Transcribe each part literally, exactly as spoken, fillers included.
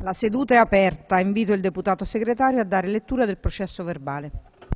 La seduta è aperta. Invito il deputato segretario a dare lettura del processo verbale.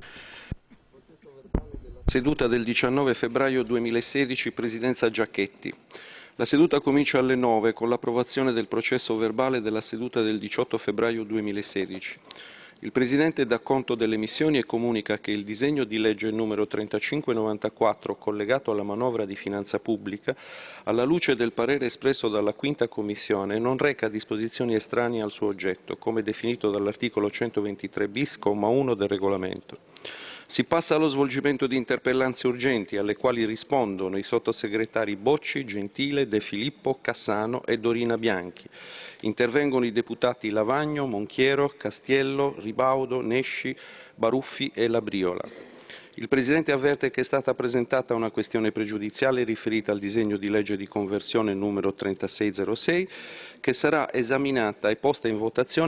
Seduta del diciannove febbraio duemilasedici, Presidenza Giacchetti. La seduta comincia alle nove con l'approvazione del processo verbale della seduta del diciotto febbraio duemilasedici. Il Presidente dà conto delle missioni e comunica che il disegno di legge numero trentacinque novantaquattro, collegato alla manovra di finanza pubblica, alla luce del parere espresso dalla Quinta Commissione, non reca disposizioni estranee al suo oggetto, come definito dall'articolo centoventitré bis, comma uno del regolamento. Si passa allo svolgimento di interpellanze urgenti, alle quali rispondono i sottosegretari Bocci, Gentile, De Filippo, Cassano e Dorina Bianchi. Intervengono i deputati Lavagno, Monchiero, Castiello, Ribaudo, Nesci, Baruffi e Labriola. Il Presidente avverte che è stata presentata una questione pregiudiziale riferita al disegno di legge di conversione numero trentasei zero sei, che sarà esaminata e posta in votazione